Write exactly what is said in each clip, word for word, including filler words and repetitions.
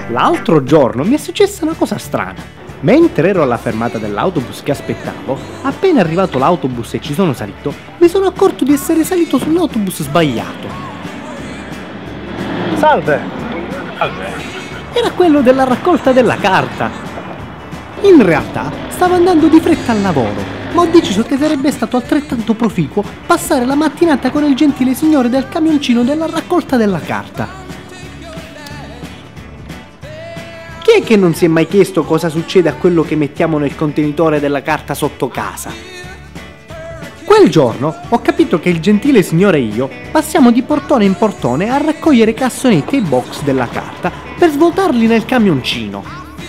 L'altro giorno mi è successa una cosa strana. Mentre ero alla fermata dell'autobus che aspettavo, appena arrivato l'autobus e ci sono salito, mi sono accorto di essere salito sull'autobus sbagliato. Salve! Salve! Era quello della raccolta della carta. In realtà stavo andando di fretta al lavoro, ma ho deciso che sarebbe stato altrettanto proficuo passare la mattinata con il gentile signore del camioncino della raccolta della carta. Chi è che non si è mai chiesto cosa succede a quello che mettiamo nel contenitore della carta sotto casa? Quel giorno ho capito che il gentile signore e io passiamo di portone in portone a raccogliere cassonetti e box della carta per svuotarli nel camioncino.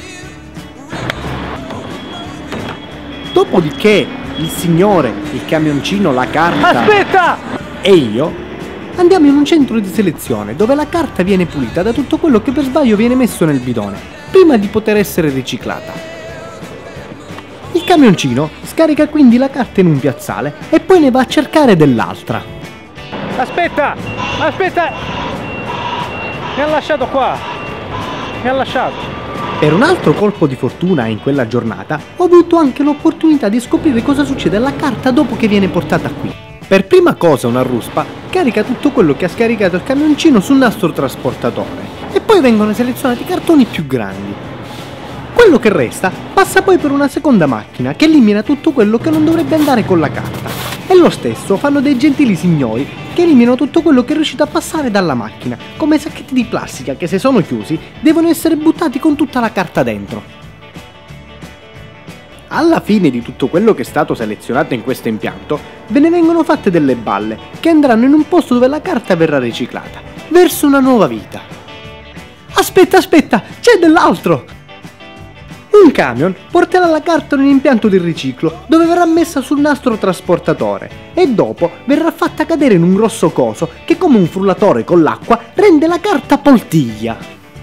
Dopodiché il signore, il camioncino, la carta... Aspetta! E io andiamo in un centro di selezione dove la carta viene pulita da tutto quello che per sbaglio viene messo nel bidone, prima di poter essere riciclata. Il camioncino scarica quindi la carta in un piazzale e poi ne va a cercare dell'altra. Aspetta! Aspetta! Mi ha lasciato qua! Mi ha lasciato! Per un altro colpo di fortuna in quella giornata ho avuto anche l'opportunità di scoprire cosa succede alla carta dopo che viene portata qui. Per prima cosa una ruspa carica tutto quello che ha scaricato il camioncino sul nastro trasportatore e poi vengono selezionati i cartoni più grandi. Quello che resta passa poi per una seconda macchina che elimina tutto quello che non dovrebbe andare con la carta. E lo stesso fanno dei gentili signori che eliminano tutto quello che è riuscito a passare dalla macchina, come sacchetti di plastica che se sono chiusi devono essere buttati con tutta la carta dentro. Alla fine di tutto quello che è stato selezionato in questo impianto, ve ne vengono fatte delle balle che andranno in un posto dove la carta verrà riciclata, verso una nuova vita. Aspetta, aspetta, c'è dell'altro! Un camion porterà la carta in un impianto di riciclo dove verrà messa sul nastro trasportatore e dopo verrà fatta cadere in un grosso coso che come un frullatore con l'acqua rende la carta poltiglia.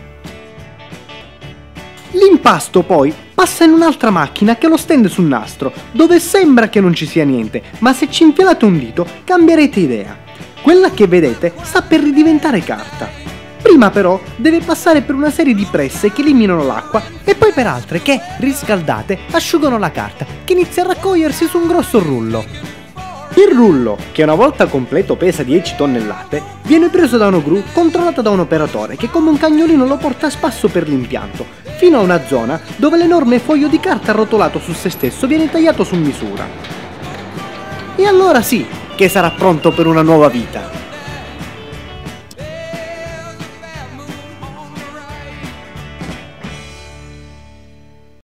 L'impasto poi passa in un'altra macchina che lo stende sul nastro dove sembra che non ci sia niente, ma se ci infilate un dito cambierete idea. Quella che vedete sta per ridiventare carta. Prima però deve passare per una serie di presse che eliminano l'acqua e poi per altre che, riscaldate, asciugano la carta, che inizia a raccogliersi su un grosso rullo. Il rullo, che una volta completo pesa dieci tonnellate, viene preso da una gru controllata da un operatore che come un cagnolino lo porta a spasso per l'impianto, fino a una zona dove l'enorme foglio di carta arrotolato su se stesso viene tagliato su misura. E allora sì, che sarà pronto per una nuova vita.